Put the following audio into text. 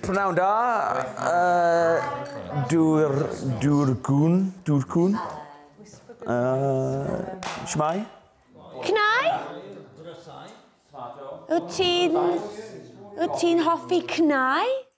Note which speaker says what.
Speaker 1: Prynawn da. Dŵr cwn. Shmai?
Speaker 2: Cnau? Wyt ti'n hoffi cnau?